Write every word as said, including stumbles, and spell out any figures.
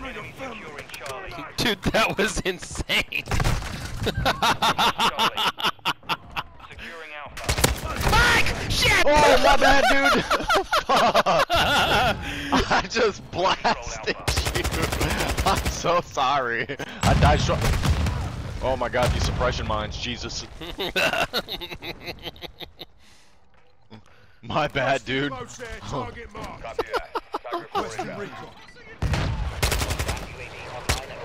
Enemy securing Charlie. Dude, that was insane. Charlie. Securing Alpha. Fuck! Shit! Oh, my bad, dude! Fuck! I just blasted you. I'm so sorry. I died short. Oh my god, these suppression mines, Jesus. My bad, dude. Copy that. Tiger four inbound.